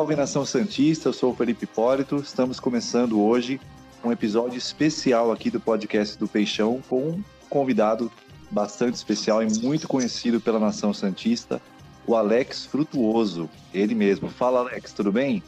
Salve Nação Santista, eu sou o Felipe Hipólito. Estamos começando hoje um episódio especial aqui do podcast do Peixão com um convidado bastante especial e muito conhecido pela Nação Santista, o Alex Frutuoso, ele mesmo. Fala, Alex, tudo bem?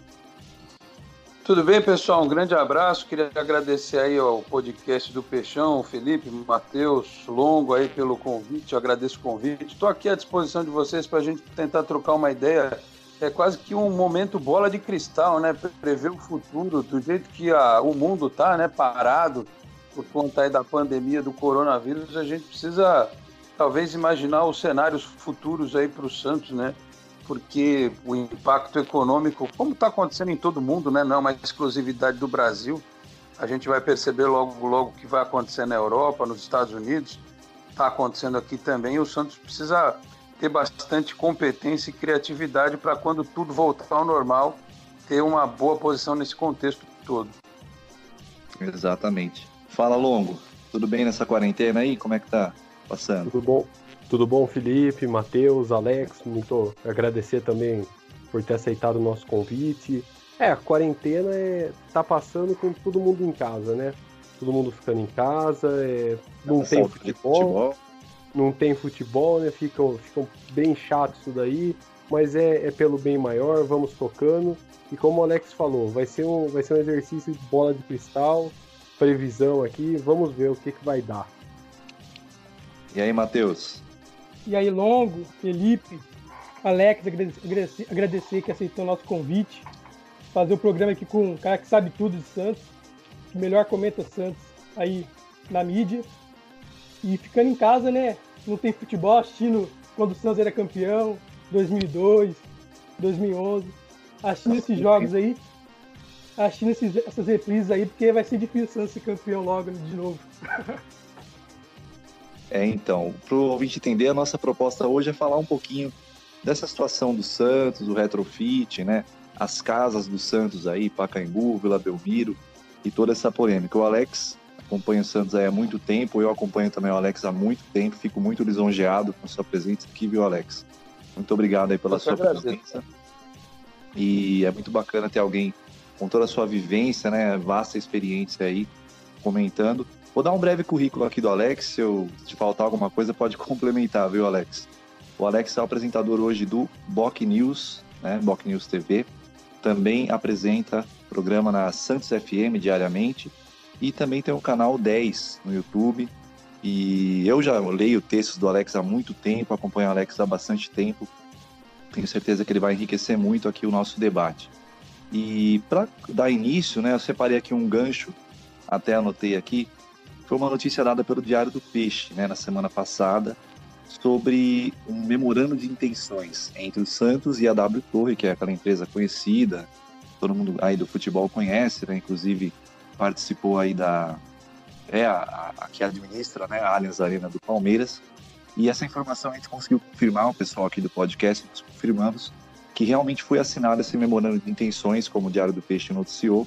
Tudo bem, pessoal? Um grande abraço. Queria agradecer aí ao podcast do Peixão, o Felipe, o Matheus, Longo aí pelo convite. Eu agradeço o convite. Estou aqui à disposição de vocês para a gente tentar trocar uma ideia. É quase que um momento bola de cristal, né? Prever o futuro do jeito que o mundo está, né? Parado por conta aí da pandemia do coronavírus. A gente precisa talvez imaginar os cenários futuros aí para o Santos, né? Porque o impacto econômico, como está acontecendo em todo mundo, né? Não é uma exclusividade do Brasil. A gente vai perceber logo o que vai acontecer na Europa, nos Estados Unidos. Está acontecendo aqui também. E o Santos precisa ter bastante competência e criatividade para, quando tudo voltar ao normal, ter uma boa posição nesse contexto todo. Exatamente. Fala, Longo. Tudo bem nessa quarentena aí? Como é que tá passando? Tudo bom? Tudo bom, Felipe, Matheus, Alex? Muito agradecer também por ter aceitado o nosso convite. A quarentena tá passando com todo mundo em casa, né? Todo mundo ficando em casa, não tem futebol. Não tem futebol, né? Ficam bem chato isso daí, mas é pelo bem maior, vamos tocando. E como o Alex falou, vai ser um exercício de bola de cristal, previsão aqui, vamos ver o que vai dar. E aí, Matheus? E aí, Longo, Felipe, Alex, agradecer que aceitou o nosso convite, fazer o programa aqui com um cara que sabe tudo de Santos, que melhor comenta Santos aí na mídia. E ficando em casa, né? Não tem futebol, assistindo quando o Santos era campeão, 2002, 2011. Assistindo esses jogos aí, assistindo essas reprises aí, porque vai ser difícil o Santos ser campeão logo de novo. Então, para o ouvinte entender, a nossa proposta hoje é falar um pouquinho dessa situação do Santos, do retrofit, né? As casas do Santos aí, Pacaembu, Vila Belmiro e toda essa polêmica. O Alex acompanha o Santos aí há muito tempo, eu acompanho também o Alex há muito tempo, fico muito lisonjeado com a sua presença aqui, viu, Alex? Muito obrigado aí pela sua presença. E é muito bacana ter alguém com toda a sua vivência, né, vasta experiência aí, comentando. Vou dar um breve currículo aqui do Alex, se te faltar alguma coisa pode complementar, viu, Alex? O Alex é o apresentador hoje do Boc News, né, Boc News TV, também apresenta programa na Santos FM diariamente, e também tem o canal 10 no YouTube. E eu já leio textos do Alex há muito tempo, acompanho o Alex há bastante tempo. Tenho certeza que ele vai enriquecer muito aqui o nosso debate. E para dar início, né, eu separei aqui um gancho, até anotei aqui, foi uma notícia dada pelo Diário do Peixe, né, na semana passada, sobre um memorando de intenções entre o Santos e a W Torre, que é aquela empresa conhecida, todo mundo aí do futebol conhece, né, inclusive participou aí a que administra, né, a Allianz Arena do Palmeiras. E essa informação a gente conseguiu confirmar, o pessoal aqui do podcast, nós confirmamos que realmente foi assinado esse memorando de intenções, como o Diário do Peixe noticiou,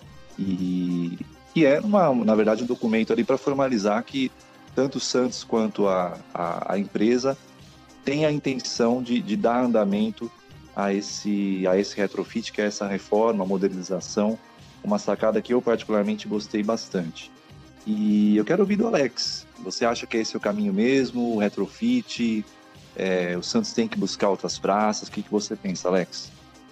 e é, na verdade, um documento ali para formalizar que tanto o Santos quanto a empresa tem a intenção de dar andamento a esse retrofit, que é essa reforma, modernização, uma sacada que eu particularmente gostei bastante. E eu quero ouvir do Alex. Você acha que esse é o caminho mesmo, o retrofit? O Santos tem que buscar outras praças? O que você pensa, Alex?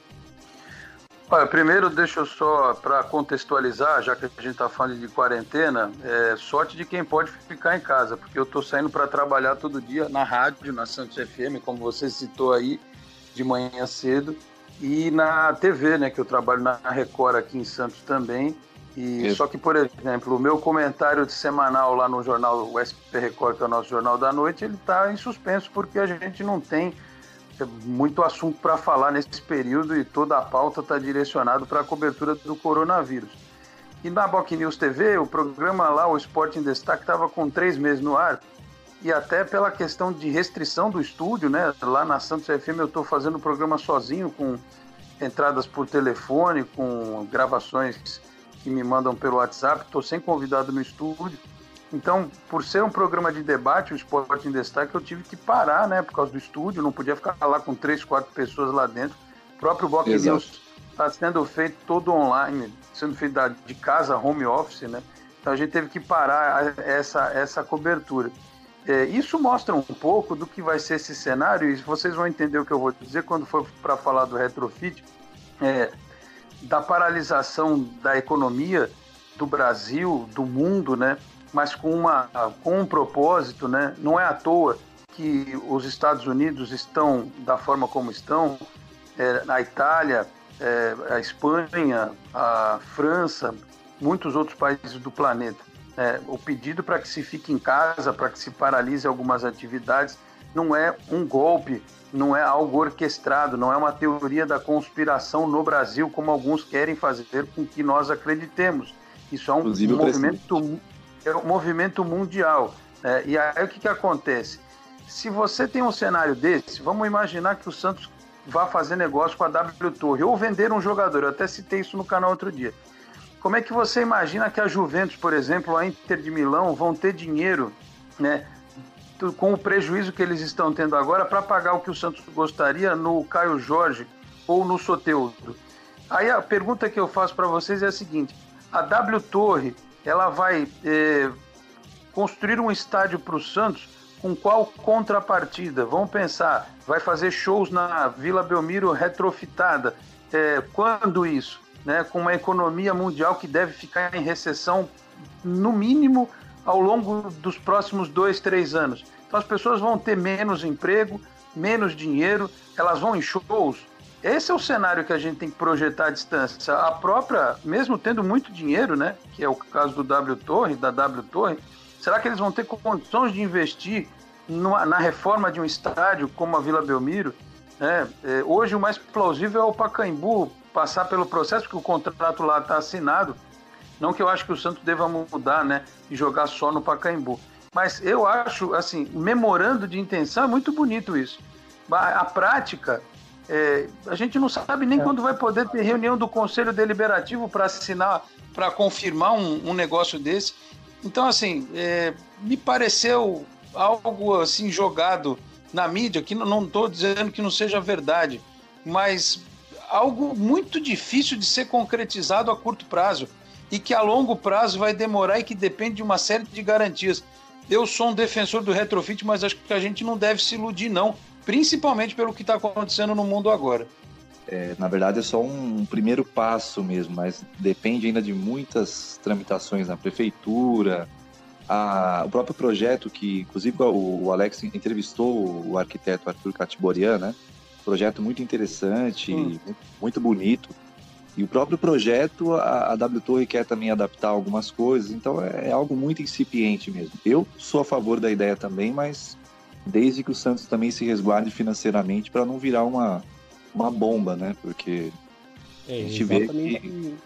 Olha, primeiro deixa eu só, para contextualizar, já que a gente está falando de quarentena, sorte de quem pode ficar em casa, porque eu estou saindo para trabalhar todo dia na rádio, na Santos FM, como você citou aí, de manhã cedo, e na TV, né, que eu trabalho na Record aqui em Santos também. Só que, por exemplo, o meu comentário semanal lá no jornal o SP Record, que é o nosso jornal da noite, ele está em suspenso porque a gente não tem muito assunto para falar nesse período e toda a pauta está direcionada para a cobertura do coronavírus. E na Boc News TV, o programa lá, o Esporte em Destaque, estava com 3 meses no ar, e até pela questão de restrição do estúdio, né? Lá na Santos FM eu estou fazendo o programa sozinho, com entradas por telefone, com gravações que me mandam pelo WhatsApp, estou sem convidado no estúdio. Então, por ser um programa de debate, o Esporte em Destaque, eu tive que parar, né, por causa do estúdio, não podia ficar lá com 3, 4 pessoas lá dentro. O próprio Boc News está sendo feito todo online, sendo feito de casa, home office, né? Então a gente teve que parar essa cobertura. Isso mostra um pouco do que vai ser esse cenário, e vocês vão entender o que eu vou dizer quando for para falar do retrofit, da paralisação da economia do Brasil, do mundo, né? Mas com um propósito, né? Não é à toa que os Estados Unidos estão da forma como estão, a Itália, a Espanha, a França, muitos outros países do planeta. O pedido para que se fique em casa, para que se paralise algumas atividades, não é um golpe, não é algo orquestrado, não é uma teoria da conspiração no Brasil, como alguns querem fazer com que nós acreditemos. Isso é um movimento mundial. E aí o que acontece? Se você tem um cenário desse, vamos imaginar que o Santos vá fazer negócio com a W Torre ou vender um jogador. Eu até citei isso no canal outro dia. Como é que você imagina que a Juventus, por exemplo, a Inter de Milão vão ter dinheiro, né, com o prejuízo que eles estão tendo agora para pagar o que o Santos gostaria no Caio Jorge ou no Soteldo? Aí a pergunta que eu faço para vocês é a seguinte: a W Torre, ela vai construir um estádio para o Santos com qual contrapartida? Vamos pensar, vai fazer shows na Vila Belmiro retrofitada. Quando isso? Né? Com uma economia mundial que deve ficar em recessão, no mínimo, ao longo dos próximos 2-3 anos. Então as pessoas vão ter menos emprego, menos dinheiro, elas vão em shows. Esse é o cenário que a gente tem que projetar à distância. A própria, mesmo tendo muito dinheiro, né, que é o caso do da W Torre, será que eles vão ter condições de investir na reforma de um estádio como a Vila Belmiro? Hoje o mais plausível é o Pacaembu passar pelo processo, porque o contrato lá está assinado. Não que eu acho que o Santos deva mudar, né, e jogar só no Pacaembu. Mas eu acho, assim, memorando de intenção, é muito bonito isso. A prática, a gente não sabe nem quando vai poder ter reunião do Conselho Deliberativo para assinar, para confirmar um negócio desse. Então, assim, me pareceu algo assim jogado na mídia, que não estou dizendo que não seja verdade, mas algo muito difícil de ser concretizado a curto prazo e que a longo prazo vai demorar e que depende de uma série de garantias. Eu sou um defensor do retrofit, mas acho que a gente não deve se iludir, não, principalmente pelo que está acontecendo no mundo agora. Na verdade é só um primeiro passo mesmo, mas depende ainda de muitas tramitações na prefeitura. O próprio projeto que, inclusive, o Alex entrevistou o arquiteto Arthur Catiborian, né? Projeto muito interessante, muito bonito. E o próprio projeto, a W Torre quer também adaptar algumas coisas, então é algo muito incipiente mesmo. Eu sou a favor da ideia também, mas desde que o Santos também se resguarde financeiramente para não virar uma bomba, né? Porque a gente vê que...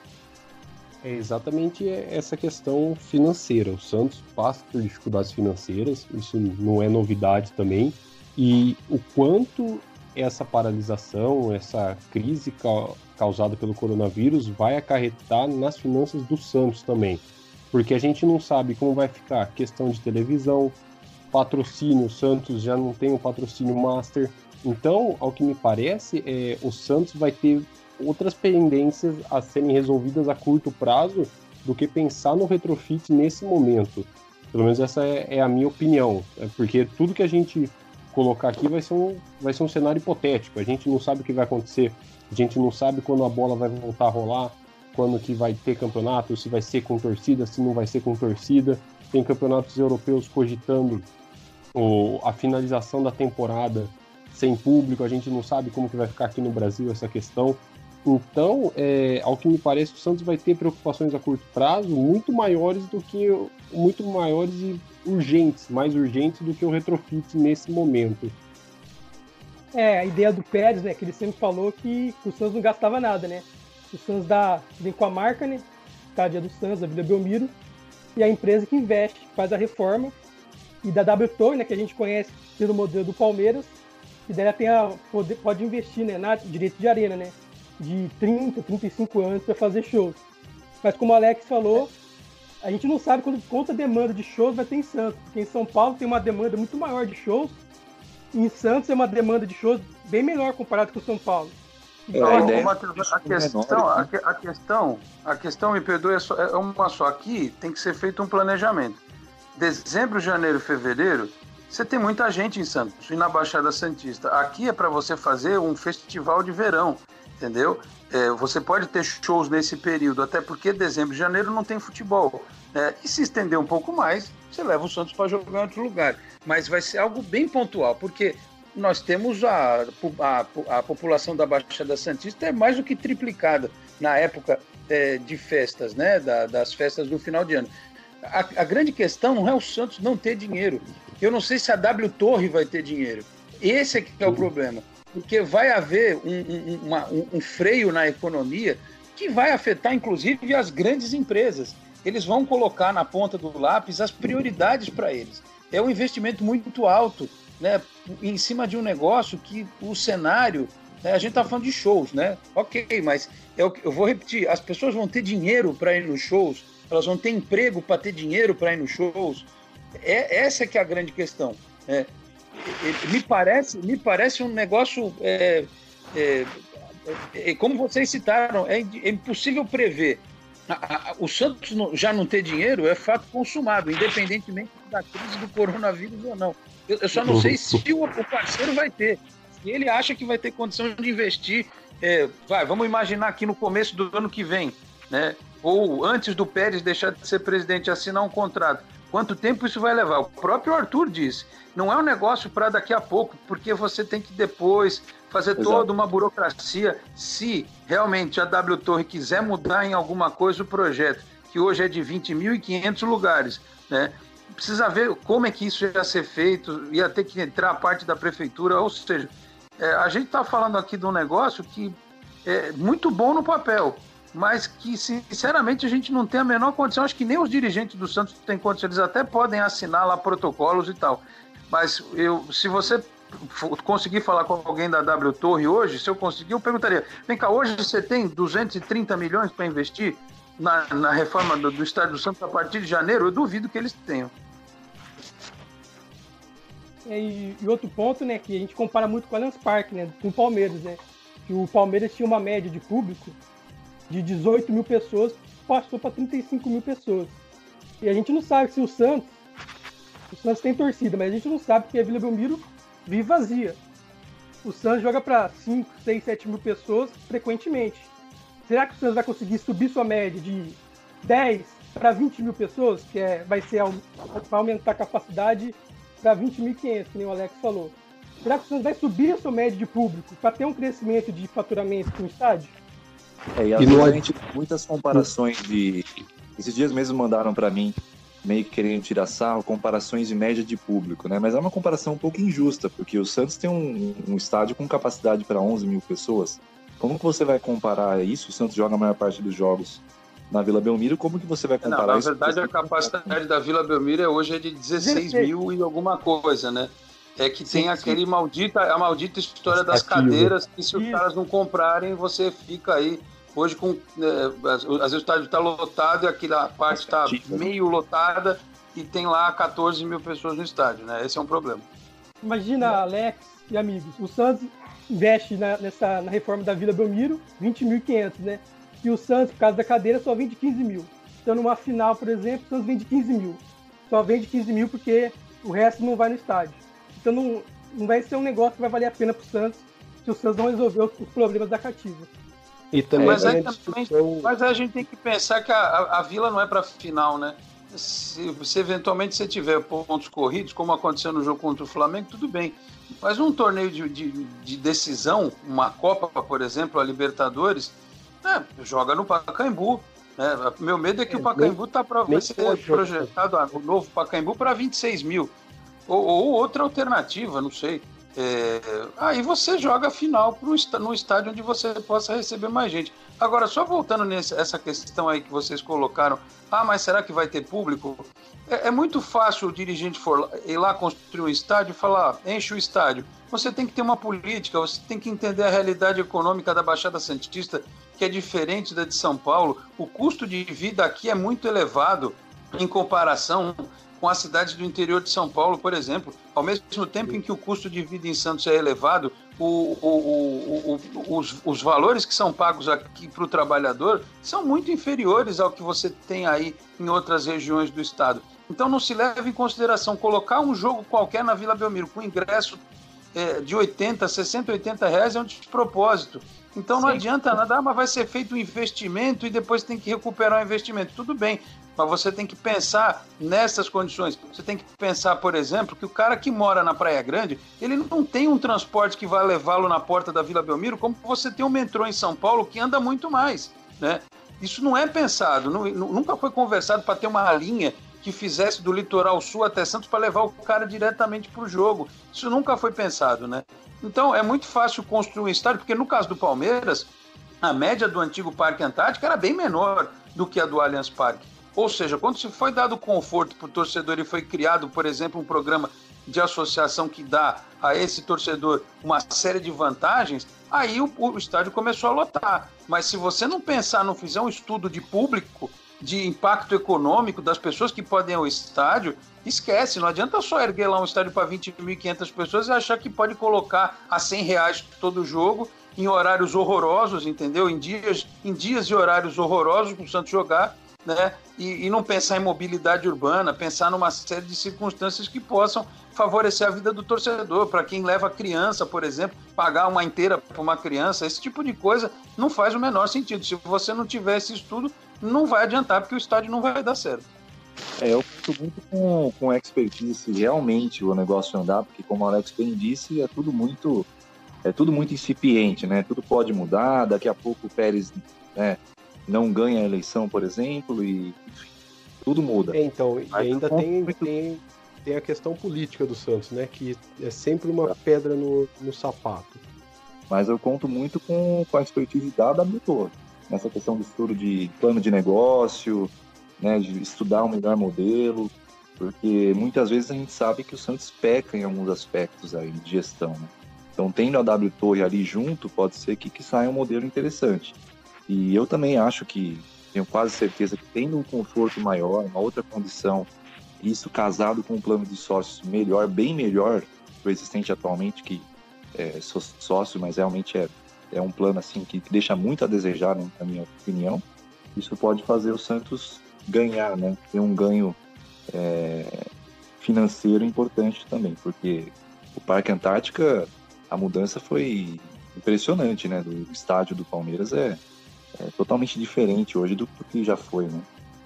É exatamente essa questão financeira. O Santos passa por dificuldades financeiras, isso não é novidade também. E o quanto essa paralisação, essa crise causada pelo coronavírus vai acarretar nas finanças do Santos também. Porque a gente não sabe como vai ficar a questão de televisão, patrocínio. O Santos já não tem um patrocínio master. Então, ao que me parece, o Santos vai ter outras pendências a serem resolvidas a curto prazo do que pensar no retrofit nesse momento. Pelo menos essa é a minha opinião. Porque tudo que a gente colocar aqui vai ser um cenário hipotético. A gente não sabe o que vai acontecer. A gente não sabe quando a bola vai voltar a rolar, quando que vai ter campeonato, se vai ser com torcida, se não vai ser com torcida. Tem campeonatos europeus cogitando a finalização da temporada sem público. A gente não sabe como que vai ficar aqui no Brasil essa questão. Então, ao que me parece, o Santos vai ter preocupações a curto prazo muito maiores e urgentes, mais urgentes do que o retrofit nesse momento. A ideia do Pérez, né, que ele sempre falou que o Santos não gastava nada, né? O Santos vem com a marca, né, Estádio do Santos, da Vila Belmiro, e a empresa que investe, faz a reforma, e da W Torre, né, que a gente conhece pelo modelo do Palmeiras, e daí ela pode investir, né, na direito de arena, né, de 30, 35 anos para fazer shows. Mas como o Alex falou, a gente não sabe quanta demanda de shows vai ter em Santos, porque em São Paulo tem uma demanda muito maior de shows, e em Santos é uma demanda de shows bem menor comparado com São Paulo. A questão, me perdoe, é uma só. Aqui tem que ser feito um planejamento. Dezembro, janeiro, fevereiro, você tem muita gente em Santos e na Baixada Santista. Aqui é para você fazer um festival de verão, entendeu? Você pode ter shows nesse período, até porque dezembro e janeiro não tem futebol. E se estender um pouco mais, você leva o Santos para jogar em outro lugar. Mas vai ser algo bem pontual, porque nós temos a população da Baixada Santista é mais do que triplicada na época de festas, né? Das festas do final de ano. A grande questão não é o Santos não ter dinheiro. Eu não sei se a W Torre vai ter dinheiro. Esse é que é o problema. Porque vai haver um freio na economia que vai afetar, inclusive, as grandes empresas. Eles vão colocar na ponta do lápis as prioridades para eles. É um investimento muito alto, né, em cima de um negócio que o cenário... a gente está falando de shows, né? Ok, mas eu vou repetir. As pessoas vão ter dinheiro para ir nos shows, elas vão ter emprego para ter dinheiro para ir nos shows. Essa que é a grande questão. Me parece um negócio... como vocês citaram, é impossível prever. O Santos já não ter dinheiro é fato consumado, independentemente da crise do coronavírus ou não. Eu só não sei se o parceiro vai ter. Se ele acha que vai ter condição de investir, vamos imaginar aqui no começo do ano que vem, né? Ou antes do Pérez deixar de ser presidente, assinar um contrato. Quanto tempo isso vai levar? O próprio Arthur disse, não é um negócio para daqui a pouco, porque você tem que depois fazer toda uma burocracia. Se realmente a W Torre quiser mudar em alguma coisa o projeto, que hoje é de 20.500 lugares, né? Precisa ver como é que isso ia ser feito, ia ter que entrar a parte da prefeitura, ou seja, a gente está falando aqui de um negócio que é muito bom no papel, mas que, sinceramente, a gente não tem a menor condição. Acho que nem os dirigentes do Santos têm condição. Eles até podem assinar lá protocolos e tal. Mas se você conseguir falar com alguém da W Torre hoje, se eu conseguir, eu perguntaria, vem cá, hoje você tem 230 milhões para investir na reforma do Estádio do Santos a partir de janeiro? Eu duvido que eles tenham. E outro ponto, né, que a gente compara muito com o Allianz Parque, né, com o Palmeiras, né, que o Palmeiras tinha uma média de público de 18 mil pessoas, passou para 35 mil pessoas. E a gente não sabe se o Santos tem torcida, mas a gente não sabe que a Vila Belmiro vive vazia. O Santos joga para 5, 6, 7 mil pessoas frequentemente. Será que o Santos vai conseguir subir sua média de 10 para 20 mil pessoas, que vai aumentar a capacidade para 20.500, que nem o Alex falou? Será que o Santos vai subir a sua média de público para ter um crescimento de faturamento no estádio? E às vezes a gente tem muitas comparações de... Esses dias mesmo mandaram para mim, meio que querendo tirar sarro, comparações de média de público, né? Mas é uma comparação um pouco injusta, porque o Santos tem um estádio com capacidade para 11 mil pessoas. Como que você vai comparar isso? O Santos joga a maior parte dos jogos na Vila Belmiro, como que você vai comparar isso? Na verdade, a capacidade da Vila Belmiro hoje é de 16 mil e alguma coisa, né? É que tem a maldita história das cadeiras, que se os caras não comprarem, você fica aí. Hoje, às vezes o estádio está lotado e aquela parte está meio lotada e tem lá 14 mil pessoas no estádio, né? Esse é um problema. Imagina, Alex e amigos, o Santos investe na reforma da Vila Belmiro 20.500, né? E o Santos, por causa da cadeira, só vende 15 mil. Então, numa final, por exemplo, o Santos vende 15 mil. Só vende 15 mil porque o resto não vai no estádio. Então, não vai ser um negócio que vai valer a pena para o Santos se o Santos não resolver os problemas da cativa. E também mas a gente tem que pensar que a Vila não é para final, né? Se eventualmente você tiver pontos corridos, como aconteceu no jogo contra o Flamengo, tudo bem. Mas um torneio de decisão, uma Copa, por exemplo, a Libertadores, joga no Pacaembu. Né? Meu medo é que o Pacaembu vai ser projetado, o novo Pacaembu, para 26 mil. Ou outra alternativa, não sei. Aí você joga a final no estádio onde você possa receber mais gente. Agora, só voltando nessa questão aí que vocês colocaram, mas será que vai ter público? É muito fácil o dirigente ir lá construir um estádio e falar, enche o estádio. Você tem que ter uma política, você tem que entender a realidade econômica da Baixada Santista, que é diferente da de São Paulo. O custo de vida aqui é muito elevado em comparação com as cidades do interior de São Paulo, por exemplo. Ao mesmo tempo em que o custo de vida em Santos é elevado, os valores que são pagos aqui para o trabalhador são muito inferiores ao que você tem aí em outras regiões do estado. Então não se leva em consideração colocar um jogo qualquer na Vila Belmiro com ingresso de 80, 60, 80 reais é um despropósito. Então não adianta nada, mas vai ser feito um investimento e depois tem que recuperar o investimento. Tudo bem, mas você tem que pensar nessas condições. Você tem que pensar, por exemplo, que o cara que mora na Praia Grande, ele não tem um transporte que vai levá-lo na porta da Vila Belmiro, como você tem um metrô em São Paulo que anda muito mais, né? Isso não é pensado, nunca foi conversado para ter uma linha que fizesse do litoral sul até Santos para levar o cara diretamente para o jogo. Isso nunca foi pensado, né? Então é muito fácil construir um estádio, porque no caso do Palmeiras, a média do antigo Parque Antártica era bem menor do que a do Allianz Parque. Ou seja, quando se foi dado conforto para o torcedor e foi criado, por exemplo, um programa de associação que dá a esse torcedor uma série de vantagens, aí o estádio começou a lotar. Mas se você não pensar, não fizer um estudo de público, de impacto econômico das pessoas que podem ir ao estádio, esquece, não adianta só erguer lá um estádio para 20.500 pessoas e achar que pode colocar a R$100 todo jogo em horários horrorosos, entendeu? Em dias e horários horrorosos para o Santos jogar, né? E não pensar em mobilidade urbana, pensar numa série de circunstâncias que possam favorecer a vida do torcedor. Para quem leva criança, por exemplo, pagar uma inteira para uma criança, esse tipo de coisa não faz o menor sentido. Se você não tiver esse estudo, não vai adiantar, porque o estádio não vai dar certo. Eu conto muito com expertise se realmente o negócio andar, porque como o Alex bem disse, é tudo muito incipiente, né? Tudo pode mudar, daqui a pouco o Pérez, né, não ganha a eleição, por exemplo, e enfim, tudo muda. Então, e ainda tem a questão política do Santos, né? Que é sempre uma pedra no sapato. Mas eu conto muito com a expertise da WTO, nessa questão do estudo de plano de negócio, né, de estudar um melhor modelo, porque muitas vezes a gente sabe que o Santos peca em alguns aspectos aí de gestão, né? Então, tendo a W Torre ali junto, pode ser que saia um modelo interessante. E eu também acho tenho quase certeza que tendo um conforto maior, uma outra condição, isso casado com um plano de sócios melhor, bem melhor do existente atualmente, que sou sócio, mas realmente é um plano assim que deixa muito a desejar, né, na minha opinião. Isso pode fazer o Santos ganhar, né? Ter um ganho financeiro importante também, porque o Parque Antártica, a mudança foi impressionante, né? Do estádio do Palmeiras é totalmente diferente hoje do que já foi, né?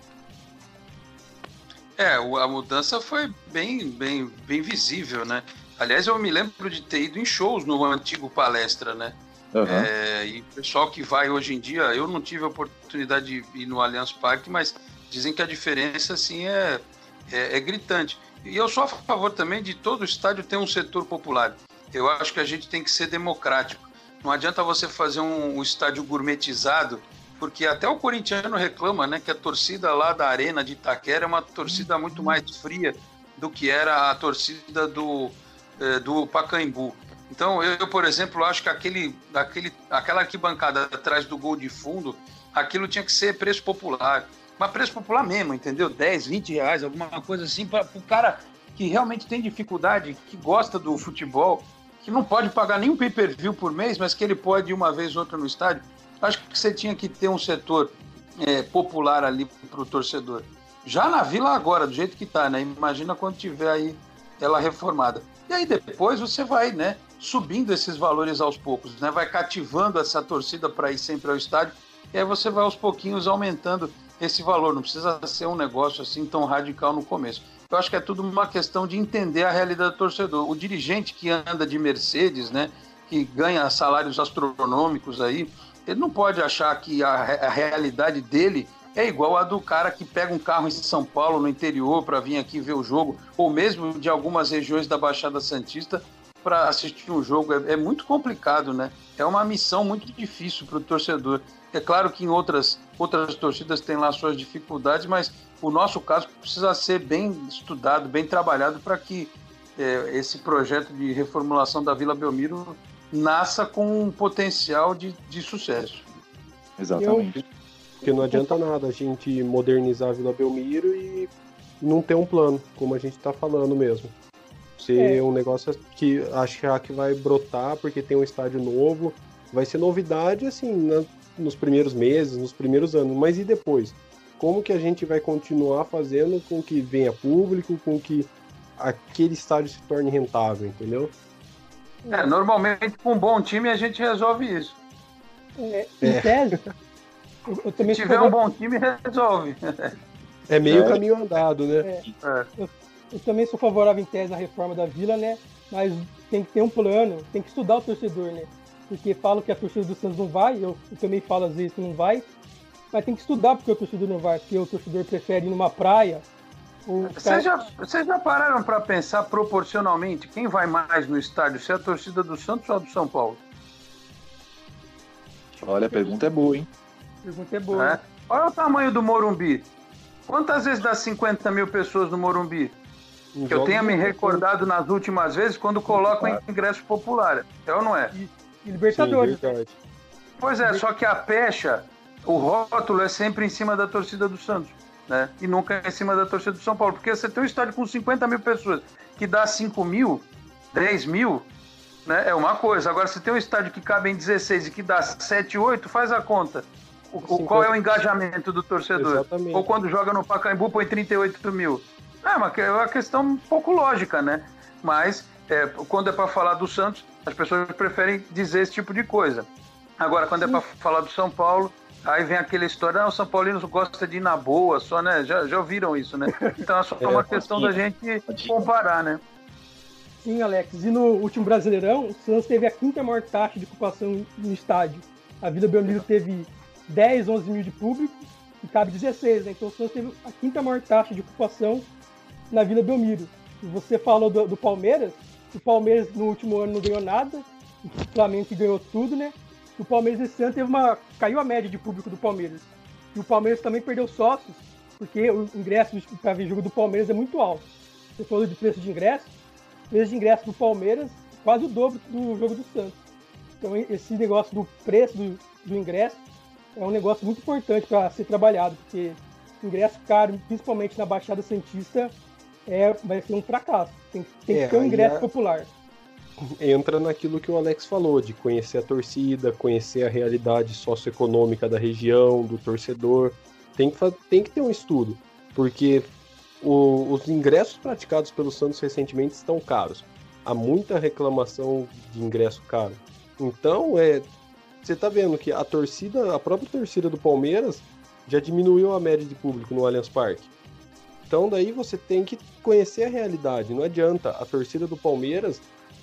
A mudança foi bem visível, né? Aliás, eu me lembro de ter ido em shows no antigo Palestra, né? Uhum. E o pessoal que vai hoje em dia, eu não tive a oportunidade de ir no Allianz Parque, mas dizem que a diferença assim é gritante. E eu sou a favor também de todo estádio ter um setor popular. Eu acho que a gente tem que ser democrático. Não adianta você fazer um estádio gourmetizado, porque até o corintiano reclama, né, que a torcida lá da Arena de Itaquera é uma torcida muito mais fria do que era a torcida do Pacaembu. Então, eu, por exemplo, acho que aquela arquibancada atrás do gol de fundo, aquilo tinha que ser preço popular. Mas preço popular mesmo, entendeu? 10, 20 reais, alguma coisa assim, para o cara que realmente tem dificuldade, que gosta do futebol, que não pode pagar nem um pay-per-view por mês, mas que ele pode ir uma vez ou outra no estádio. Acho que você tinha que ter um setor popular ali para o torcedor. Já na Vila agora, do jeito que está, né? Imagina quando tiver aí ela reformada. E aí depois você vai, né, subindo esses valores aos poucos, né? Vai cativando essa torcida para ir sempre ao estádio, e aí você vai aos pouquinhos aumentando esse valor. Não precisa ser um negócio assim tão radical no começo. Eu acho que é tudo uma questão de entender a realidade do torcedor. O dirigente que anda de Mercedes, né, que ganha salários astronômicos aí, ele não pode achar que a realidade dele é igual a do cara que pega um carro em São Paulo, no interior, para vir aqui ver o jogo, ou mesmo de algumas regiões da Baixada Santista para assistir um jogo. É muito complicado, né? É uma missão muito difícil para o torcedor. É claro que em outras torcidas tem lá suas dificuldades, mas o nosso caso precisa ser bem estudado, bem trabalhado para que esse projeto de reformulação da Vila Belmiro nasça com um potencial de sucesso. Exatamente. Porque não adianta nada a gente modernizar a Vila Belmiro e não ter um plano, como a gente tá falando mesmo. Ser um negócio que achar que vai brotar porque tem um estádio novo, vai ser novidade, assim, nos primeiros meses, nos primeiros anos, mas e depois? Como que a gente vai continuar fazendo com que venha público, com que aquele estádio se torne rentável, entendeu? Normalmente com um bom time a gente resolve isso. Em tese, eu também se tiver um bom time, resolve. É meio caminho andado, né? Eu também sou favorável em tese à reforma da Vila, né? Mas tem que ter um plano, tem que estudar o torcedor, né? Porque falam que a torcida do Santos não vai, eu também falo às vezes que não vai, mas tem que estudar porque o torcedor não vai, porque o torcedor prefere ir numa praia. Vocês já pararam para pensar proporcionalmente quem vai mais no estádio, se é a torcida do Santos ou a do São Paulo? Olha, a pergunta é boa, hein? Pergunta é boa. Olha o tamanho do Morumbi. Quantas vezes dá 50 mil pessoas no Morumbi? Que eu tenha me recordado nas últimas vezes quando colocam em ingresso popular. É ou não é? E Libertadores. Sim, pois é, só que a pecha, o rótulo é sempre em cima da torcida do Santos, né? E nunca em cima da torcida do São Paulo. Porque você tem um estádio com 50 mil pessoas que dá 5 mil, 10 mil, né? É uma coisa. Agora, se tem um estádio que cabe em 16 e que dá 7, 8, faz a conta. Qual é o engajamento do torcedor? Exatamente. Ou quando joga no Pacaembu põe 38 mil. É uma questão um pouco lógica, né? Mas quando é para falar do Santos, as pessoas preferem dizer esse tipo de coisa. Agora, quando é para falar do São Paulo, aí vem aquela história, o São Paulino gosta de ir na boa, só, né? Já ouviram isso, né? Então é só uma questão da gente comparar, né? Sim, Alex. E no último Brasileirão, o Santos teve a 5ª maior taxa de ocupação no estádio. A Vila Belmiro teve 10, 11 mil de público e cabe 16, né? Então o Santos teve a 5ª maior taxa de ocupação na Vila Belmiro. E você falou do Palmeiras. O Palmeiras no último ano não ganhou nada, o Flamengo que ganhou tudo, né? O Palmeiras esse ano caiu a média de público do Palmeiras. E o Palmeiras também perdeu sócios, porque o ingresso para ver jogo do Palmeiras é muito alto. Você falou de preço de ingresso. O preço de ingresso do Palmeiras quase o dobro do jogo do Santos. Então esse negócio do preço do ingresso é um negócio muito importante para ser trabalhado, porque ingresso caro, principalmente na Baixada Santista, vai ser um fracasso. Tem que ter um ingresso popular. Entra naquilo que o Alex falou, de conhecer a torcida, conhecer a realidade socioeconômica da região, do torcedor. Tem que ter um estudo, porque os ingressos praticados pelo Santos recentemente estão caros. Há muita reclamação de ingresso caro. Então, você está vendo que a própria torcida do Palmeiras já diminuiu a média de público no Allianz Parque. Então, daí você tem que conhecer a realidade. Não adianta. A torcida do Palmeiras,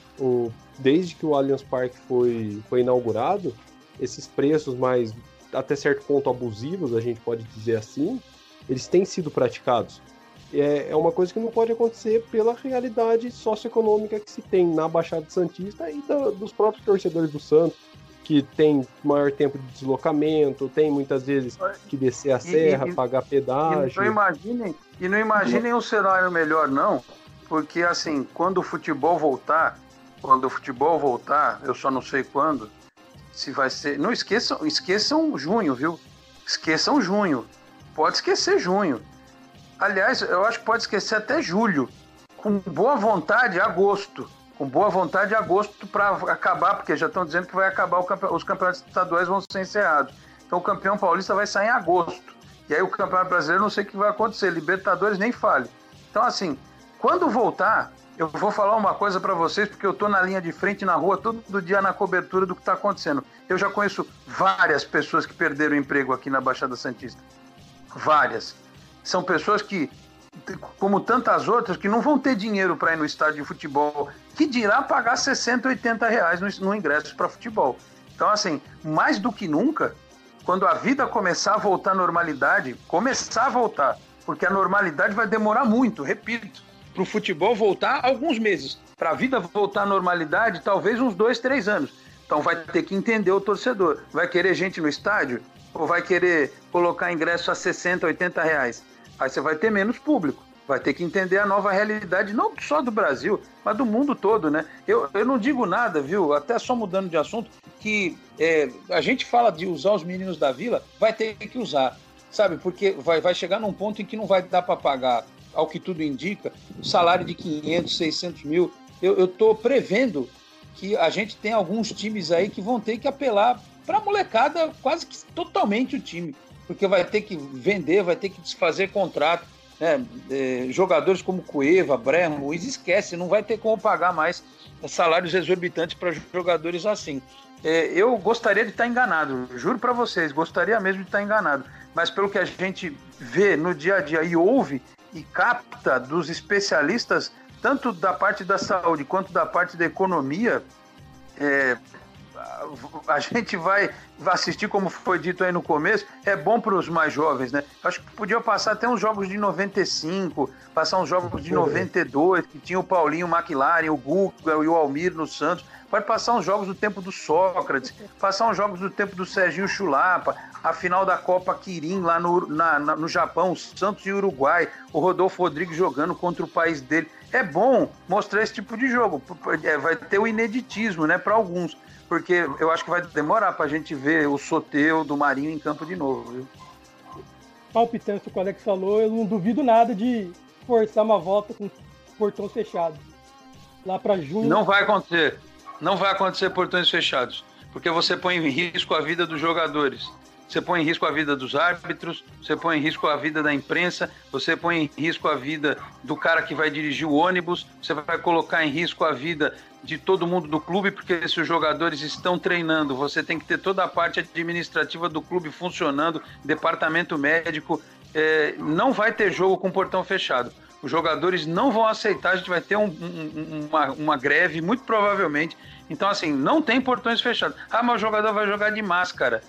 desde que o Allianz Parque foi inaugurado, esses preços mais, até certo ponto, abusivos, a gente pode dizer assim, eles têm sido praticados. É uma coisa que não pode acontecer pela realidade socioeconômica que se tem na Baixada Santista e dos próprios torcedores do Santos, que tem maior tempo de deslocamento, tem muitas vezes que descer a serra, pagar pedágio. E não imaginem um cenário melhor, não, porque assim, quando o futebol voltar, eu só não sei quando, se vai ser. Não esqueçam junho, viu? Esqueçam junho. Pode esquecer junho. Aliás, eu acho que pode esquecer até julho. Com boa vontade, agosto. Com boa vontade, agosto para acabar, porque já estão dizendo que vai acabar os campeonatos estaduais vão ser encerrados. Então o campeão paulista vai sair em agosto. E aí o campeonato brasileiro não sei o que vai acontecer. Libertadores nem fale. Então assim, quando voltar, eu vou falar uma coisa para vocês, porque eu estou na linha de frente, na rua, todo dia na cobertura do que está acontecendo. Eu já conheço várias pessoas que perderam emprego aqui na Baixada Santista. Várias. São pessoas que, como tantas outras, que não vão ter dinheiro para ir no estádio de futebol, que dirá pagar 60, 80 reais no ingresso para futebol. Então, assim, mais do que nunca, quando a vida começar a voltar à normalidade, porque a normalidade vai demorar muito, repito, para o futebol voltar alguns meses. Para a vida voltar à normalidade, talvez uns 2, 3 anos. Então vai ter que entender o torcedor. Vai querer gente no estádio? Ou vai querer colocar ingresso a 60, 80 reais? Aí você vai ter menos público. Vai ter que entender a nova realidade, não só do Brasil, mas do mundo todo, né? Eu não digo nada, viu? Até só mudando de assunto, que a gente fala de usar os meninos da Vila, vai ter que usar, sabe? Porque vai chegar num ponto em que não vai dar para pagar ao que tudo indica, um salário de 500, 600 mil. Eu estou prevendo que a gente tem alguns times aí que vão ter que apelar para a molecada quase que totalmente o time, porque vai ter que vender, vai ter que desfazer contrato, né? Jogadores como Cueva, Breno, Luiz, esquece, não vai ter como pagar mais salários exorbitantes para jogadores assim. Eu gostaria de estar enganado, juro para vocês, gostaria mesmo de estar enganado, mas pelo que a gente vê no dia a dia e ouve e capta dos especialistas, tanto da parte da saúde quanto da parte da economia, a gente vai assistir, como foi dito aí no começo, é bom para os mais jovens, né? Acho que podia passar até uns jogos de 95, passar uns jogos de 92, que tinha o Paulinho, o McLaren, o Guga e o Almir no Santos. Pode passar uns jogos do tempo do Sócrates, passar uns jogos do tempo do Serginho Chulapa, a final da Copa Kirin lá no Japão, Santos e Uruguai, o Rodolfo Rodrigues jogando contra o país dele. É bom mostrar esse tipo de jogo, vai ter o ineditismo, né, para alguns, porque eu acho que vai demorar para a gente ver o Soteldo do Marinho em campo de novo, viu? Palpitando o que o Alex falou, eu não duvido nada de forçar uma volta com portões fechados. Lá para junho. Não vai acontecer. Não vai acontecer portões fechados, porque você põe em risco a vida dos jogadores, você põe em risco a vida dos árbitros, você põe em risco a vida da imprensa, você põe em risco a vida do cara que vai dirigir o ônibus, você vai colocar em risco a vida de todo mundo do clube, porque se os jogadores estão treinando, você tem que ter toda a parte administrativa do clube funcionando, departamento médico, não vai ter jogo com portão fechado. Os jogadores não vão aceitar, a gente vai ter uma greve, muito provavelmente. Então, assim, não tem portões fechados. Mas o jogador vai jogar de máscara.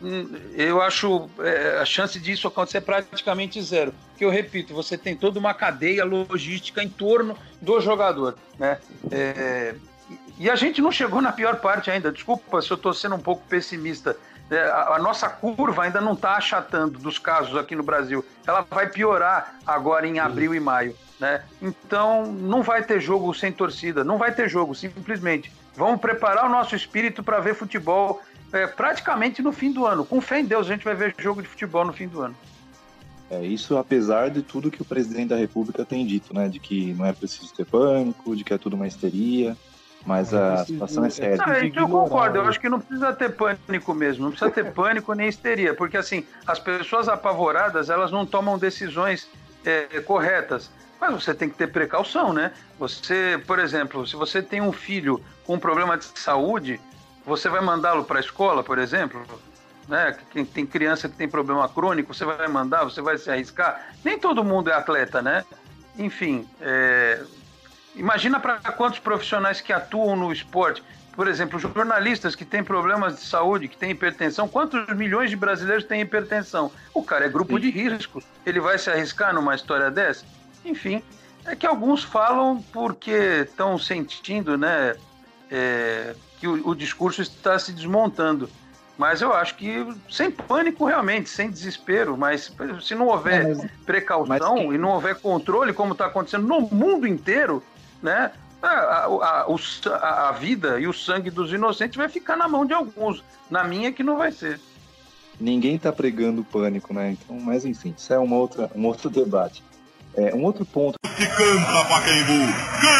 Eu acho a chance disso acontecer praticamente zero. Porque, eu repito, você tem toda uma cadeia logística em torno do jogador, né? E a gente não chegou na pior parte ainda. Desculpa se eu estou sendo um pouco pessimista. A nossa curva ainda não está achatando dos casos aqui no Brasil. Ela vai piorar agora em abril e maio, né? Então, não vai ter jogo sem torcida. Não vai ter jogo, simplesmente. Vamos preparar o nosso espírito para ver futebol praticamente no fim do ano. Com fé em Deus, a gente vai ver jogo de futebol no fim do ano. Isso apesar de tudo que o presidente da República tem dito, né? De que não é preciso ter pânico, de que é tudo uma histeria. Mas a situação é séria. Isso eu concordo, eu acho que não precisa ter pânico mesmo, não precisa ter pânico nem histeria, porque assim, as pessoas apavoradas, elas não tomam decisões corretas, mas você tem que ter precaução, né? Você, por exemplo, se você tem um filho com um problema de saúde, você vai mandá-lo para a escola, por exemplo, né? Quem tem criança que tem problema crônico, você vai mandar, você vai se arriscar? Nem todo mundo é atleta, né? Enfim, imagina para quantos profissionais que atuam no esporte. Por exemplo, jornalistas que têm problemas de saúde, que têm hipertensão. Quantos milhões de brasileiros têm hipertensão? O cara é grupo de risco. Ele vai se arriscar numa história dessa? Enfim, é que alguns falam porque estão sentindo, né, que o discurso está se desmontando. Mas eu acho que sem pânico realmente, sem desespero, mas se não houver precaução e não houver controle, como está acontecendo no mundo inteiro, né, a vida e o sangue dos inocentes vai ficar na mão de alguns. Na minha que não vai ser. Ninguém está pregando pânico, né? Então, mas enfim, isso é um outro debate. Um outro ponto. Canta Pacaembu,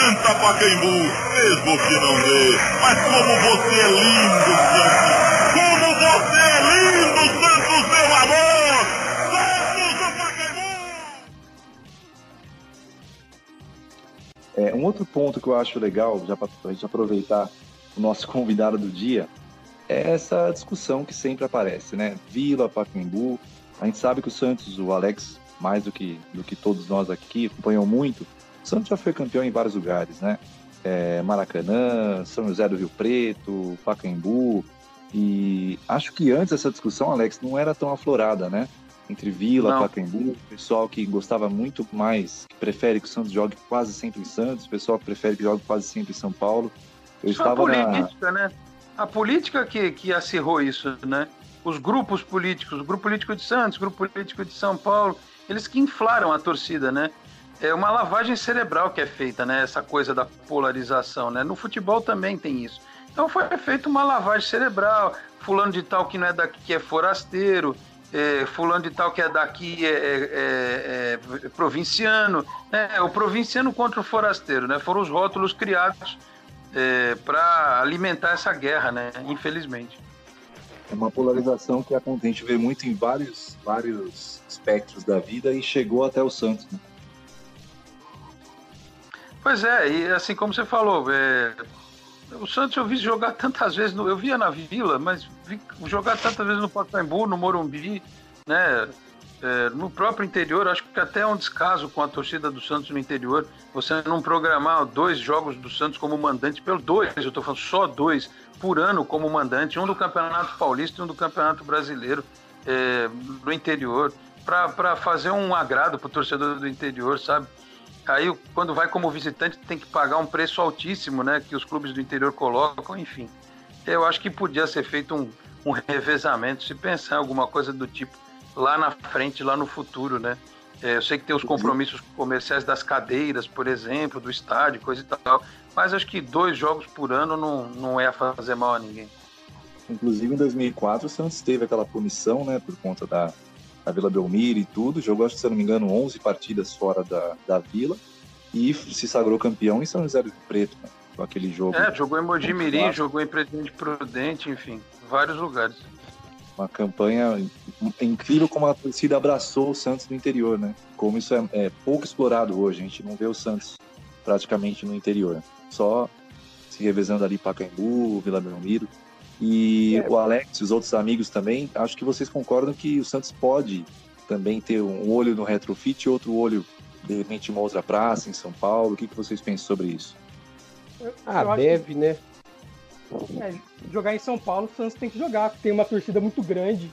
mesmo que não dê. Mas como você é lindo, Santos! Como você é lindo, Santos, meu amor! Santos do Pacaembu! Um outro ponto que eu acho legal, já para a gente aproveitar o nosso convidado do dia, é essa discussão que sempre aparece, né? Vila, Pacaembu. A gente sabe que o Santos, o Alex, mais do que todos nós aqui, acompanham muito. O Santos já foi campeão em vários lugares, né? Maracanã, São José do Rio Preto, Pacaembu. E acho que antes essa discussão, Alex, não era tão aflorada, né? Entre Vila, Pacaembu, pessoal que gostava muito mais, que prefere que o Santos jogue quase sempre em Santos, pessoal que prefere que jogue quase sempre em São Paulo. Isso é a política, né? A política que acirrou isso, né? Os grupos políticos, o grupo político de Santos, o grupo político de São Paulo, eles que inflaram a torcida, né? É uma lavagem cerebral que é feita, né? Essa coisa da polarização, né? No futebol também tem isso. Então foi feita uma lavagem cerebral, fulano de tal que não é daqui, que é forasteiro, fulano de tal que é daqui é provinciano, né? O provinciano contra o forasteiro, né? Foram os rótulos criados para alimentar essa guerra, né? Infelizmente. É uma polarização que a gente vê muito em vários espectros da vida e chegou até o Santos, né? Pois é, e assim como você falou, o Santos eu vi jogar tantas vezes, eu via na Vila, mas vi jogar tantas vezes no Pacaembu, no Morumbi, né? No próprio interior, acho que até é um descaso com a torcida do Santos no interior, você não programar 2 jogos do Santos como mandante, eu estou falando só 2 por ano como mandante, um do Campeonato Paulista e um do Campeonato Brasileiro no interior, para fazer um agrado para o torcedor do interior, sabe? Aí, quando vai como visitante, tem que pagar um preço altíssimo, né, que os clubes do interior colocam, enfim. Eu acho que podia ser feito um revezamento, se pensar em alguma coisa do tipo lá na frente, lá no futuro, né? Eu sei que tem os compromissos comerciais das cadeiras, por exemplo, do estádio, coisa e tal, mas acho que 2 jogos por ano não é fazer mal a ninguém. Inclusive, em 2004, o Santos teve aquela punição, né, por conta da Vila Belmiro e tudo. Jogou, acho que, se eu não me engano, 11 partidas fora da Vila e se sagrou campeão em São José do Rio Preto, né, com aquele jogo. Jogou em Mogi-mirim, jogou em Presidente Prudente, enfim, vários lugares. Uma campanha incrível como a torcida abraçou o Santos no interior, né? Como isso é pouco explorado hoje. A gente não vê o Santos praticamente no interior. Só se revezando ali Pacaembu, Vila Belmiro. E o Alex e os outros amigos também, acho que vocês concordam que o Santos pode também ter um olho no retrofit e outro olho, de repente, em uma outra praça, em São Paulo. O que vocês pensam sobre isso? Deve, né? Jogar em São Paulo, o Santos tem que jogar, porque tem uma torcida muito grande.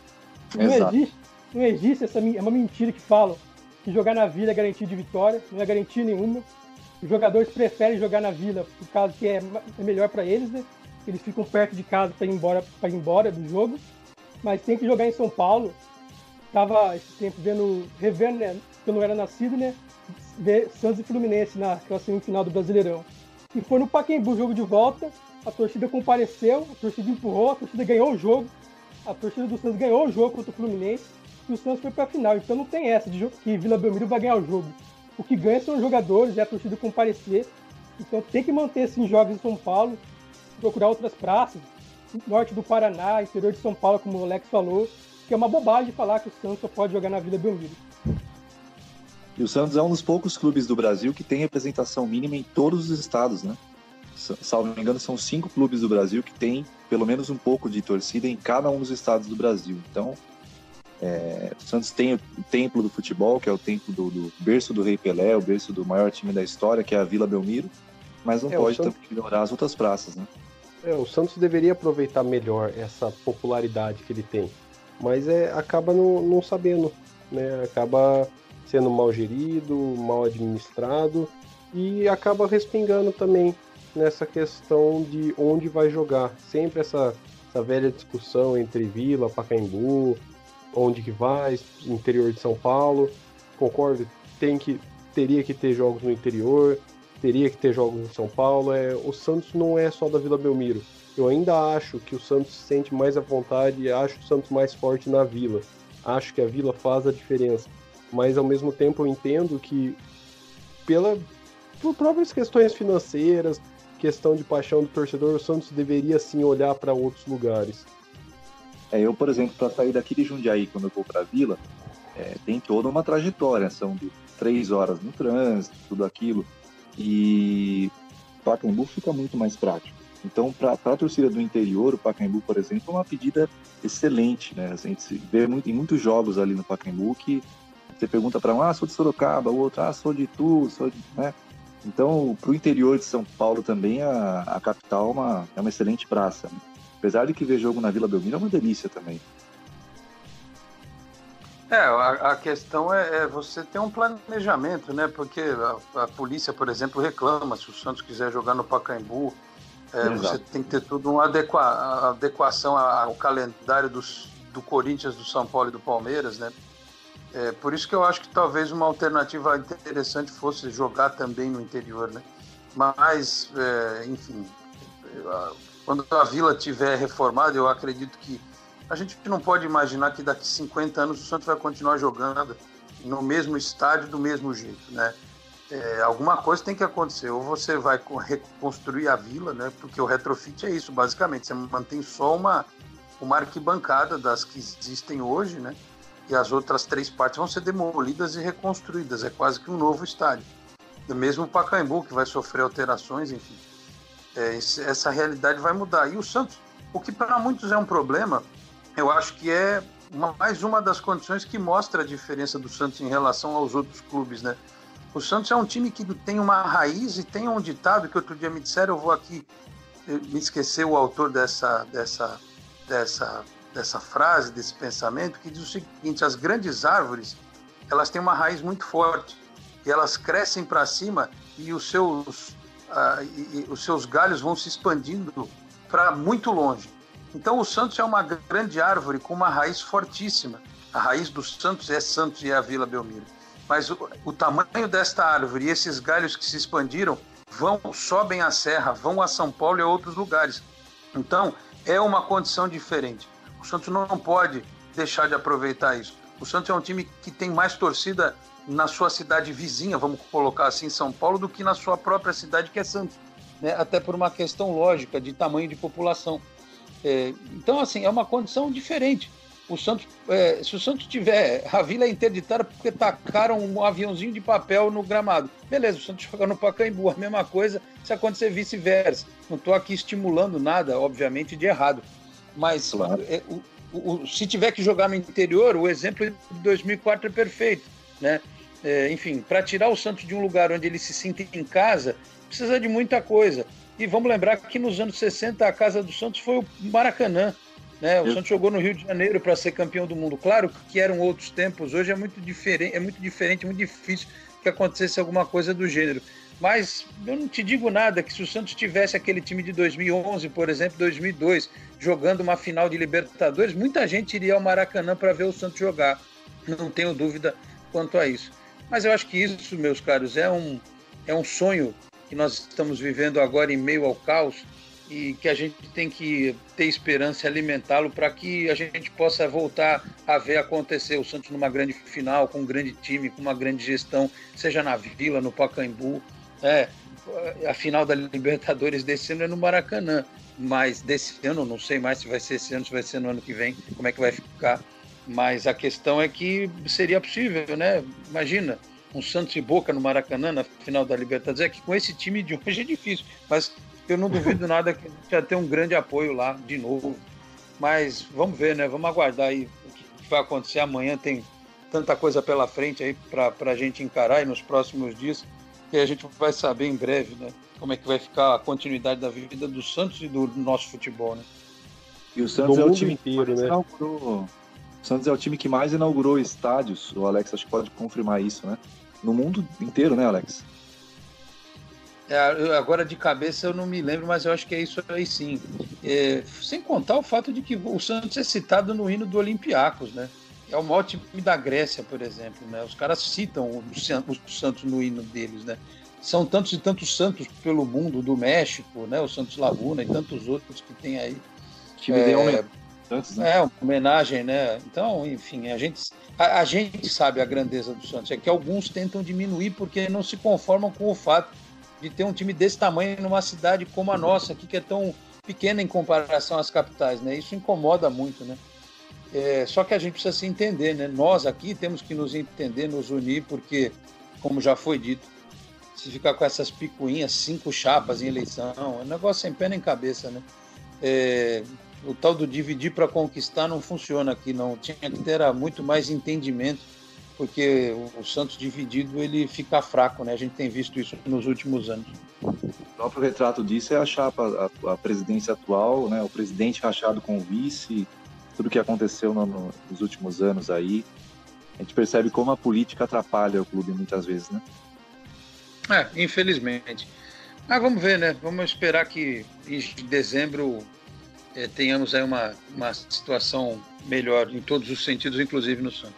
Não existe é uma mentira que falam que jogar na Vila é garantia de vitória, não é garantia nenhuma. Os jogadores preferem jogar na Vila por causa que é melhor para eles, né? Eles ficam perto de casa para ir embora do jogo, mas tem que jogar em São Paulo. Tava esse tempo revendo, né, porque eu não era nascido, né? Ver Santos e Fluminense naquela semifinal do Brasileirão. E foi no Pacaembu, jogo de volta. A torcida compareceu, a torcida empurrou, a torcida ganhou o jogo. A torcida do Santos ganhou o jogo contra o Fluminense e o Santos foi para a final. Então não tem essa de que Vila Belmiro vai ganhar o jogo. O que ganha são os jogadores e a torcida comparecer. Então tem que manter esses jogos em São Paulo, procurar outras praças, norte do Paraná, interior de São Paulo, como o Alex falou, que é uma bobagem falar que o Santos só pode jogar na Vila Belmiro. E o Santos é um dos poucos clubes do Brasil que tem representação mínima em todos os estados, né? Salvo me engano, são 5 clubes do Brasil que tem pelo menos um pouco de torcida em cada um dos estados do Brasil. Então, o Santos tem o templo do futebol, que é o templo do berço do Rei Pelé, o berço do maior time da história, que é a Vila Belmiro, mas não pode também ignorar as outras praças, né? O Santos deveria aproveitar melhor essa popularidade que ele tem, mas acaba não sabendo, né? Acaba sendo mal gerido, mal administrado e acaba respingando também nessa questão de onde vai jogar. Sempre essa velha discussão entre Vila, Pacaembu, onde que vai, interior de São Paulo. Concordo, teria que ter jogos no interior, teria que ter jogos em São Paulo. O Santos não é só da Vila Belmiro. Eu ainda acho que o Santos se sente mais à vontade e acho o Santos mais forte na Vila. Acho que a Vila faz a diferença. Mas, ao mesmo tempo, eu entendo que, por próprias questões financeiras, questão de paixão do torcedor, o Santos deveria, sim, olhar para outros lugares. Eu, por exemplo, para sair daqui de Jundiaí, quando eu vou para a Vila, tem toda uma trajetória. São 3 horas no trânsito, tudo aquilo. E Pacaembu fica muito mais prático. Então, para a torcida do interior, o Pacaembu, por exemplo, é uma pedida excelente, né? A gente vê em muitos jogos ali no Pacaembu que você pergunta para um, sou de Sorocaba, o outro, sou de Itu, né? Então, para o interior de São Paulo também, a capital é uma excelente praça, né? Apesar de que ver jogo na Vila Belmiro é uma delícia também. A questão é você ter um planejamento, né? Porque a polícia, por exemplo, reclama se o Santos quiser jogar no Pacaembu. Você tem que ter tudo uma adequação ao calendário do Corinthians, do São Paulo e do Palmeiras, né? Por isso que eu acho que talvez uma alternativa interessante fosse jogar também no interior, né? Mas, enfim, quando a Vila estiver reformada, eu acredito que a gente não pode imaginar que daqui 50 anos o Santos vai continuar jogando no mesmo estádio, do mesmo jeito, né? Alguma coisa tem que acontecer, ou você vai reconstruir a vila, né? Porque o retrofit é isso, basicamente, você mantém só uma arquibancada das que existem hoje, né? E as outras 3 partes vão ser demolidas e reconstruídas, é quase que um novo estádio. E mesmo o Pacaembu, que vai sofrer alterações, enfim, essa realidade vai mudar. E o Santos, o que para muitos é um problema, eu acho que é mais uma das condições que mostra a diferença do Santos em relação aos outros clubes, né? O Santos é um time que tem uma raiz e tem um ditado que outro dia me disseram, eu vou aqui me esquecer o autor dessa frase, desse pensamento, que diz o seguinte: as grandes árvores, elas têm uma raiz muito forte e elas crescem para cima e os seus galhos vão se expandindo para muito longe. Então o Santos é uma grande árvore com uma raiz fortíssima. A raiz do Santos é Santos e é a Vila Belmiro. Mas o tamanho desta árvore e esses galhos que se expandiram sobem a serra, vão a São Paulo e a outros lugares. Então, é uma condição diferente. O Santos não pode deixar de aproveitar isso. O Santos é um time que tem mais torcida na sua cidade vizinha, vamos colocar assim, São Paulo, do que na sua própria cidade, que é Santos, né? Até por uma questão lógica de tamanho de população. Então, assim, é uma condição diferente. O Santos, se o Santos tiver a vila interditada porque tacaram um aviãozinho de papel no gramado, beleza, o Santos joga no Pacaembu, a mesma coisa se acontecer vice-versa. Não estou aqui estimulando nada, obviamente, de errado, mas claro. Se tiver que jogar no interior, o exemplo de 2004 é perfeito, né? Enfim, para tirar o Santos de um lugar onde ele se sinta em casa, precisa de muita coisa. E vamos lembrar que nos anos 60 a casa do Santos foi o Maracanã, né? O Santos jogou no Rio de Janeiro para ser campeão do mundo. Claro que eram outros tempos, hoje é muito diferente, muito difícil que acontecesse alguma coisa do gênero. Mas eu não te digo nada que se o Santos tivesse aquele time de 2011, por exemplo, 2002, jogando uma final de Libertadores, muita gente iria ao Maracanã para ver o Santos jogar. Não tenho dúvida quanto a isso. Mas eu acho que isso, meus caros, é um sonho que nós estamos vivendo agora em meio ao caos, e que a gente tem que ter esperança e alimentá-lo para que a gente possa voltar a ver acontecer o Santos numa grande final, com um grande time, com uma grande gestão, seja na Vila, no Pacaembu. A final da Libertadores desse ano é no Maracanã, mas desse ano, não sei mais se vai ser esse ano, se vai ser no ano que vem, como é que vai ficar. Mas a questão é que seria possível, né? Imagina, um Santos e Boca no Maracanã na final da Libertadores. É que com esse time de hoje é difícil, mas eu não duvido nada que a gente já tenha um grande apoio lá de novo. Mas vamos ver, né? Vamos aguardar aí o que vai acontecer amanhã. Tem tanta coisa pela frente aí para a gente encarar aí nos próximos dias, que a gente vai saber em breve, né? Como é que vai ficar a continuidade da vida do Santos e do nosso futebol, né? E o Santos é o time inteiro, né? O Santos é o time que mais inaugurou estádios. O Alex acho que pode confirmar isso, né? No mundo inteiro, né, Alex? Agora de cabeça eu não me lembro, mas eu acho que é isso aí sim. Sem contar o fato de que o Santos é citado no hino do Olympiacos, né? É o maior time da Grécia, por exemplo, né? Os caras citam o Santos no hino deles, né? São tantos e tantos Santos pelo mundo, do México, né? O Santos Laguna e tantos outros que tem aí. Time de homenagem, né? Então, enfim, a gente sabe a grandeza do Santos. É que alguns tentam diminuir porque não se conformam com o fato de ter um time desse tamanho numa cidade como a nossa aqui, que é tão pequena em comparação às capitais, né? Isso incomoda muito, né? Só que a gente precisa se entender, né? Nós aqui temos que nos entender, nos unir, porque, como já foi dito, se ficar com essas picuinhas, 5 chapas em eleição, é um negócio sem pé nem cabeça, né? O tal do dividir para conquistar não funciona aqui, não. Tinha que ter muito mais entendimento, porque o Santos dividido ele fica fraco, né? A gente tem visto isso nos últimos anos. O próprio retrato disso é a chapa, a presidência atual, né? O presidente rachado com o vice, tudo que aconteceu nos últimos anos aí. A gente percebe como a política atrapalha o clube muitas vezes, né? Infelizmente. Mas vamos ver, né? Vamos esperar que em dezembro tenhamos aí uma situação melhor em todos os sentidos, inclusive no Santos.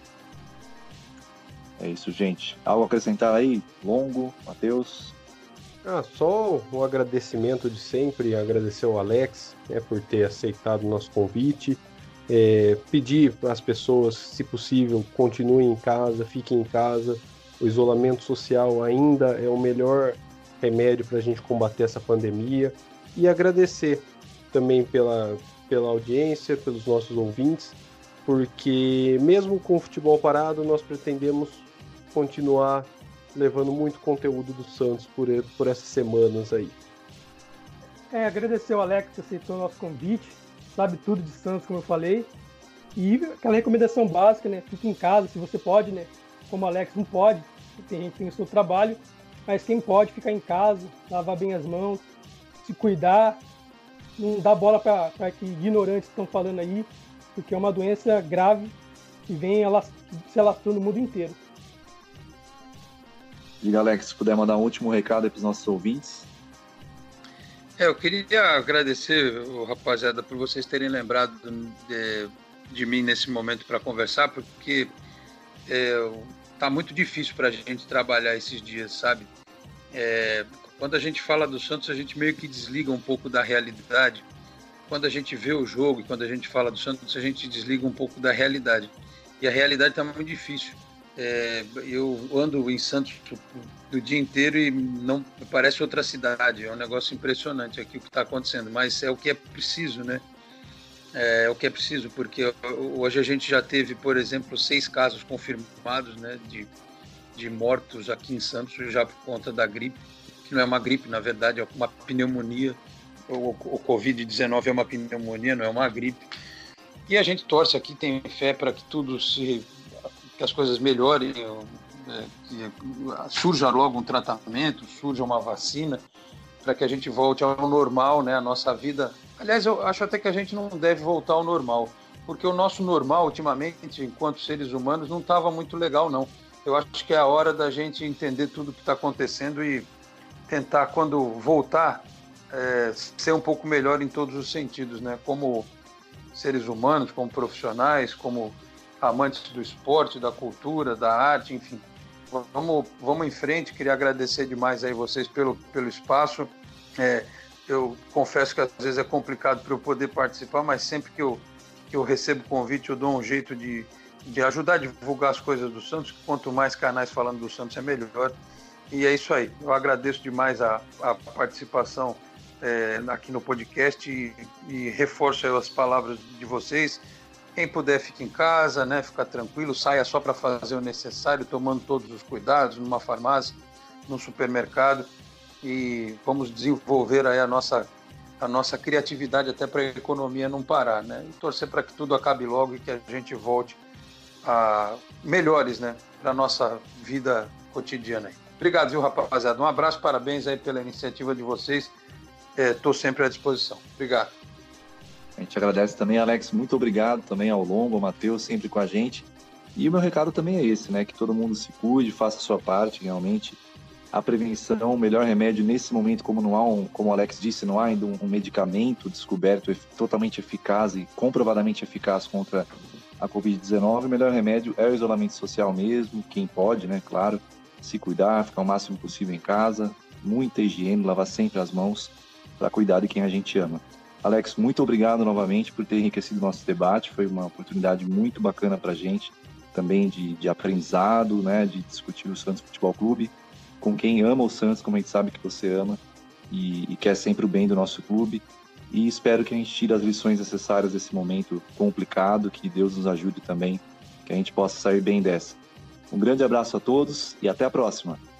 É isso, gente. Algo a acrescentar aí? Longo, Matheus? Só o agradecimento de sempre, agradecer ao Alex, né, por ter aceitado o nosso convite. pedir para as pessoas, se possível, continuem em casa, fiquem em casa. O isolamento social ainda é o melhor remédio para a gente combater essa pandemia. E agradecer também pela audiência, pelos nossos ouvintes, porque mesmo com o futebol parado, nós pretendemos continuar levando muito conteúdo do Santos por essas semanas aí. Agradecer ao Alex que aceitou o nosso convite, sabe tudo de Santos, como eu falei, e aquela recomendação básica, né? Fique em casa, se você pode, né? Como o Alex não pode, tem gente que tem o seu trabalho, mas quem pode ficar em casa, lavar bem as mãos, se cuidar, não dar bola para que ignorantes estão falando aí, porque é uma doença grave que vem se alastrando no mundo inteiro. Diga, Alex, se puder mandar um último recado para os nossos ouvintes. Eu queria agradecer, rapaziada, por vocês terem lembrado de mim nesse momento para conversar, porque tá muito difícil para a gente trabalhar esses dias, sabe? Quando a gente fala do Santos, a gente meio que desliga um pouco da realidade. Quando a gente vê o jogo e quando a gente fala do Santos, a gente desliga um pouco da realidade. E a realidade está muito difícil. Eu ando em Santos do dia inteiro e não parece outra cidade. É um negócio impressionante aqui o que está acontecendo, mas é o que é preciso, né? É o que é preciso, porque hoje a gente já teve, por exemplo, 6 casos confirmados, né, de mortos aqui em Santos já por conta da gripe, que não é uma gripe, na verdade, é uma pneumonia. O Covid-19 é uma pneumonia, não é uma gripe. E a gente torce aqui, tem fé para que que as coisas melhorem, que surja logo um tratamento, surja uma vacina, para que a gente volte ao normal, né, a nossa vida. Aliás, eu acho até que a gente não deve voltar ao normal, porque o nosso normal, ultimamente, enquanto seres humanos, não estava muito legal, não. Eu acho que é a hora da gente entender tudo o que está acontecendo e tentar, quando voltar, ser um pouco melhor em todos os sentidos, né? Como seres humanos, como profissionais, como amantes do esporte, da cultura, da arte, enfim. Vamos em frente. Queria agradecer demais aí vocês pelo espaço. Eu confesso que às vezes é complicado para eu poder participar, mas sempre que eu recebo convite, eu dou um jeito de ajudar a divulgar as coisas do Santos. Quanto mais canais falando do Santos, é melhor. E é isso aí. Eu agradeço demais a participação aqui no podcast e reforço as palavras de vocês. Quem puder, fique em casa, né? Fica tranquilo, saia só para fazer o necessário, tomando todos os cuidados, numa farmácia, num supermercado, e vamos desenvolver aí a nossa criatividade até para a economia não parar, né? E torcer para que tudo acabe logo e que a gente volte a melhores, né? Para a nossa vida cotidiana aí. Obrigado, viu, rapaziada? Um abraço, parabéns aí pela iniciativa de vocês. Estou sempre à disposição. Obrigado. A gente agradece também, Alex, muito obrigado também ao Longo, ao Matheus, sempre com a gente. E o meu recado também é esse, né? Que todo mundo se cuide, faça a sua parte, realmente. A prevenção, o melhor remédio nesse momento, como o Alex disse, não há ainda um medicamento descoberto totalmente eficaz e comprovadamente eficaz contra a Covid-19. O melhor remédio é o isolamento social mesmo, quem pode, né? Claro, se cuidar, ficar o máximo possível em casa, muita higiene, lavar sempre as mãos para cuidar de quem a gente ama. Alex, muito obrigado novamente por ter enriquecido o nosso debate, foi uma oportunidade muito bacana para a gente, também de aprendizado, né, de discutir o Santos Futebol Clube, com quem ama o Santos, como a gente sabe que você ama, e quer sempre o bem do nosso clube, e espero que a gente tire as lições necessárias desse momento complicado, que Deus nos ajude também, que a gente possa sair bem dessa. Um grande abraço a todos e até a próxima!